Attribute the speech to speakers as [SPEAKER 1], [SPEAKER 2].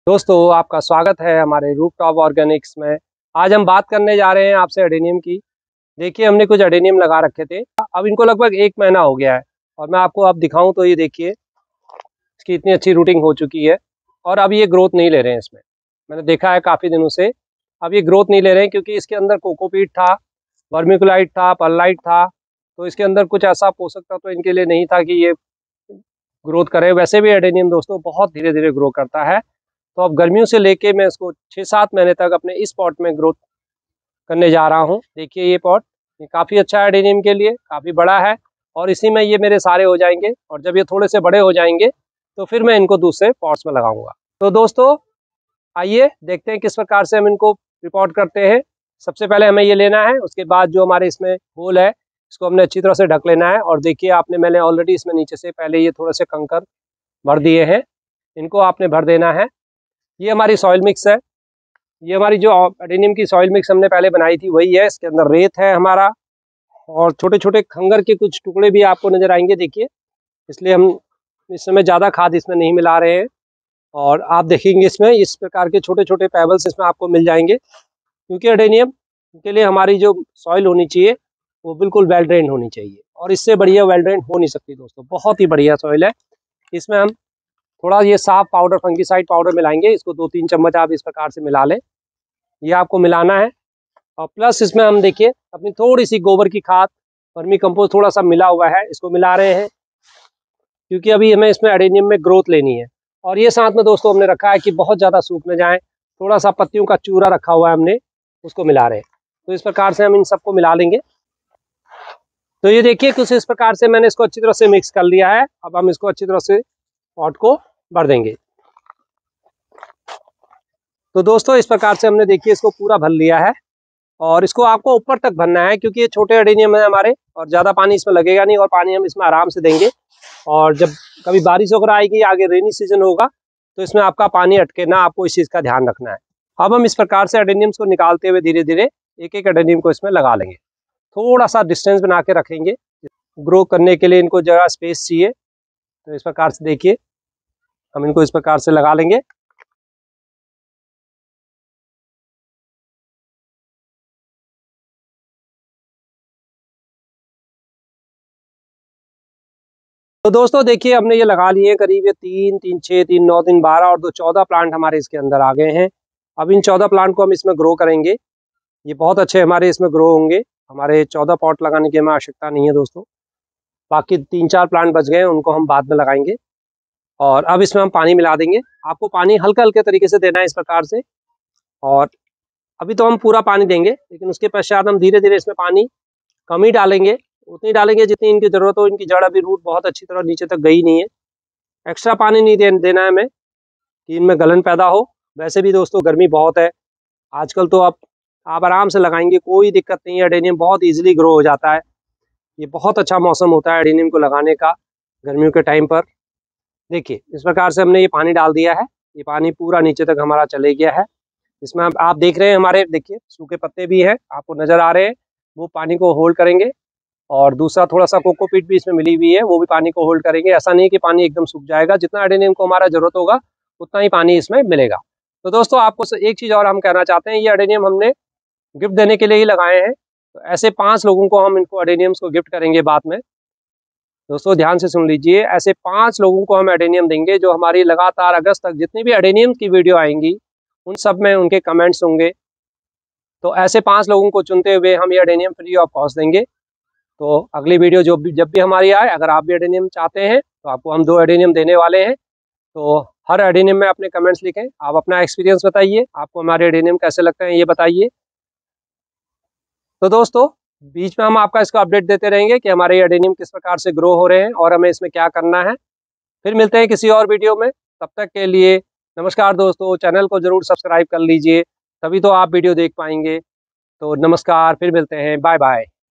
[SPEAKER 1] दोस्तों आपका स्वागत है हमारे रूफटॉप ऑर्गेनिक्स में। आज हम बात करने जा रहे हैं आपसे एडेनियम की। देखिए हमने कुछ एडेनियम लगा रखे थे, अब इनको लगभग 1 महीना हो गया है और मैं आपको अब दिखाऊं तो ये देखिए इसकी इतनी अच्छी रूटिंग हो चुकी है और अब ये ग्रोथ नहीं ले रहे हैं। इसमें मैंने देखा है काफ़ी दिनों से अब ये ग्रोथ नहीं ले रहे हैं क्योंकि इसके अंदर कोकोपीट था, वर्मिकुलाइट था, परलाइट था, तो इसके अंदर कुछ ऐसा पोषक तत्व तो इनके लिए नहीं था कि ये ग्रोथ करे। वैसे भी एडेनियम दोस्तों बहुत धीरे धीरे ग्रो करता है, तो अब गर्मियों से लेके मैं इसको 6-7 महीने तक अपने इस पॉट में ग्रोथ करने जा रहा हूँ। देखिए ये पॉट ये काफ़ी अच्छा है एडेनियम के लिए, काफ़ी बड़ा है और इसी में ये मेरे सारे हो जाएंगे और जब ये थोड़े से बड़े हो जाएंगे तो फिर मैं इनको दूसरे पॉट्स में लगाऊंगा। तो दोस्तों आइए देखते हैं किस प्रकार से हम इनको रिपोर्ट करते हैं। सबसे पहले हमें ये लेना है, उसके बाद जो हमारे इसमें होल है इसको हमने अच्छी तरह से ढक लेना है। और देखिए मैंने ऑलरेडी इसमें नीचे से पहले ये थोड़े से कंकर भर दिए हैं, इनको आपने भर देना है। ये हमारी सॉइल मिक्स है, ये हमारी जो एडेनियम की सॉइल मिक्स हमने पहले बनाई थी वही है। इसके अंदर रेत है हमारा और छोटे छोटे खंगर के कुछ टुकड़े भी आपको नजर आएंगे देखिए, इसलिए हम इस समय ज़्यादा खाद इसमें नहीं मिला रहे हैं। और आप देखेंगे इसमें इस प्रकार के छोटे छोटे पेबल्स इसमें आपको मिल जाएंगे, क्योंकि एडेनियम के लिए हमारी जो सॉइल होनी चाहिए वो बिल्कुल वेल ड्रेन होनी चाहिए और इससे बढ़िया वेल ड्रेन हो नहीं सकती दोस्तों। बहुत ही बढ़िया सॉइल है। इसमें हम थोड़ा ये साफ पाउडर फंगीसाइड पाउडर मिलाएंगे, इसको 2-3 चम्मच आप इस प्रकार से मिला लें, ये आपको मिलाना है। और प्लस इसमें हम देखिए अपनी थोड़ी सी गोबर की खाद वर्मी कंपोस्ट थोड़ा सा मिला हुआ है, इसको मिला रहे हैं क्योंकि अभी हमें इसमें एडेनियम में ग्रोथ लेनी है। और ये साथ में दोस्तों हमने रखा है कि बहुत ज़्यादा सूख न जाए, थोड़ा सा पत्तियों का चूरा रखा हुआ है हमने, उसको मिला रहे हैं। तो इस प्रकार से हम इन सबको मिला लेंगे। तो ये देखिए कुछ इस प्रकार से मैंने इसको अच्छी तरह से मिक्स कर लिया है। अब हम इसको अच्छी तरह से पॉट को भर देंगे। तो दोस्तों इस प्रकार से हमने देखिए इसको पूरा भर लिया है और इसको आपको ऊपर तक भरना है क्योंकि ये छोटे एडेनियम है हमारे और ज़्यादा पानी इसमें लगेगा नहीं और पानी हम इसमें आराम से देंगे। और जब कभी बारिश वगैरह आएगी, आगे रेनी सीजन होगा, तो इसमें आपका पानी अटके ना, आपको इस चीज़ का ध्यान रखना है। अब हम इस प्रकार से एडेनियम्स को निकालते हुए धीरे धीरे एक एक एडेनियम को इसमें लगा लेंगे। थोड़ा सा डिस्टेंस बना के रखेंगे, ग्रो करने के लिए इनको जगह स्पेस चाहिए। तो इस प्रकार से देखिए हम इनको इस प्रकार से लगा लेंगे। तो दोस्तों देखिए हमने ये लगा लिए करीब ये 3, 3, 6, 3, 9, 3, 12 और 2, 14 प्लांट हमारे इसके अंदर आ गए हैं। अब इन 14 प्लांट को हम इसमें ग्रो करेंगे, ये बहुत अच्छे हमारे इसमें ग्रो होंगे। हमारे 14 पॉट लगाने की हमें आवश्यकता नहीं है दोस्तों, बाकी 3-4 प्लांट बच गए उनको हम बाद में लगाएंगे। और अब इसमें हम पानी मिला देंगे, आपको पानी हल्का हल्के तरीके से देना है इस प्रकार से। और अभी तो हम पूरा पानी देंगे, लेकिन उसके पश्चात हम धीरे धीरे इसमें पानी कम ही डालेंगे, उतनी डालेंगे जितनी इनकी ज़रूरत हो। इनकी जड़ अभी रूट बहुत अच्छी तरह नीचे तक गई नहीं है, एक्स्ट्रा पानी नहीं देना है हमें कि इनमें गलन पैदा हो। वैसे भी दोस्तों गर्मी बहुत है आजकल, तो आप आराम से लगाएंगे, कोई दिक्कत नहीं है। एडेनियम बहुत ईजिली ग्रो हो जाता है, ये बहुत अच्छा मौसम होता है एडेनियम को लगाने का गर्मियों के टाइम पर। देखिए इस प्रकार से हमने ये पानी डाल दिया है, ये पानी पूरा नीचे तक हमारा चले गया है। इसमें आप देख रहे हैं हमारे देखिए सूखे पत्ते भी हैं, आपको नज़र आ रहे हैं, वो पानी को होल्ड करेंगे। और दूसरा थोड़ा सा कोकोपीट भी इसमें मिली हुई है, वो भी पानी को होल्ड करेंगे। ऐसा नहीं है कि पानी एकदम सूख जाएगा, जितना एडेनियम को हमारा जरूरत होगा उतना ही पानी इसमें मिलेगा। तो दोस्तों आपको एक चीज़ और हम कहना चाहते हैं, ये एडेनियम हमने गिफ्ट देने के लिए ही लगाए हैं, तो ऐसे 5 लोगों को हम इनको एडेनियम्स को गिफ्ट करेंगे बाद में। दोस्तों ध्यान से सुन लीजिए, ऐसे 5 लोगों को हम एडेनियम देंगे जो हमारी लगातार अगस्त तक जितनी भी एडेनियम की वीडियो आएंगी उन सब में उनके कमेंट्स होंगे। तो ऐसे 5 लोगों को चुनते हुए हम ये एडेनियम फ्री ऑफ कॉस्ट देंगे। तो अगली वीडियो जब भी हमारी आए, अगर आप भी एडेनियम चाहते हैं तो आपको हम 2 एडेनियम देने वाले हैं। तो हर एडेनियम में अपने कमेंट्स लिखें, आप अपना एक्सपीरियंस बताइए, आपको हमारे एडेनियम कैसे लगते हैं ये बताइए। तो दोस्तों बीच में हम आपका इसका अपडेट देते रहेंगे कि हमारे एडेनियम किस प्रकार से ग्रो हो रहे हैं और हमें इसमें क्या करना है। फिर मिलते हैं किसी और वीडियो में, तब तक के लिए नमस्कार दोस्तों। चैनल को जरूर सब्सक्राइब कर लीजिए, तभी तो आप वीडियो देख पाएंगे। तो नमस्कार, फिर मिलते हैं, बाय बाय।